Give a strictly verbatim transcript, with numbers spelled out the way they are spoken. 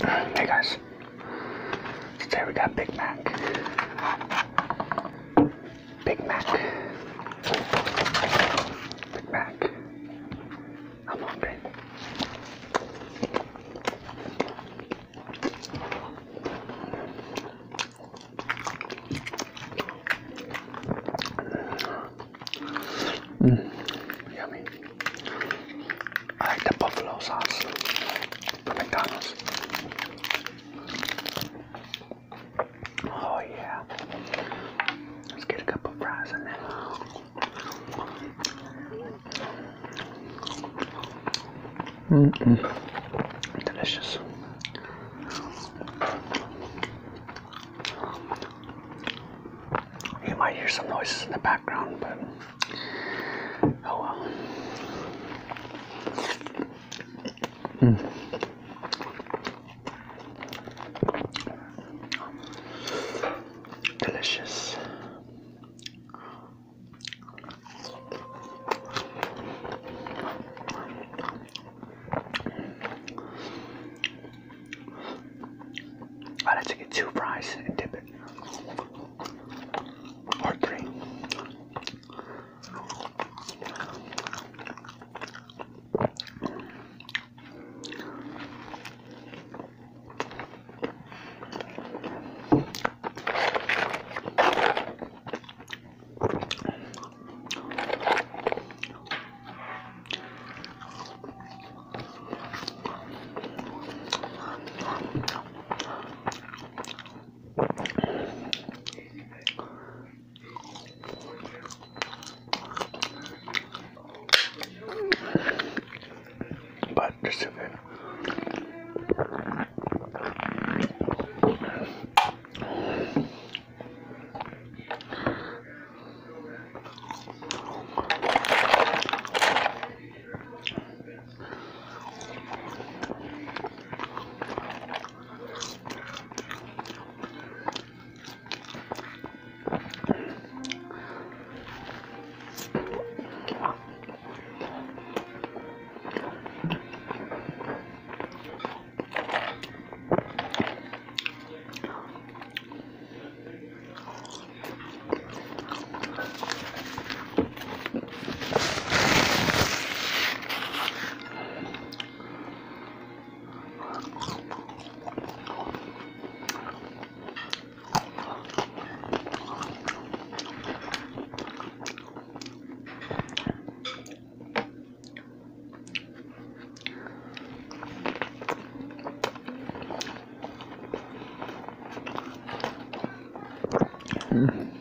Hey guys, today we got Big Mac. Big Mac. Big Mac. I'm hungry. Mm, yummy. I like the buffalo sauce from McDonald's. Oh yeah. Let's get a couple fries in there. Mm-mm. Delicious. You might hear some noises in the background, but oh well. Mm. Delicious. I like to get two fries and dip it. Or three. But they're still good. Mm.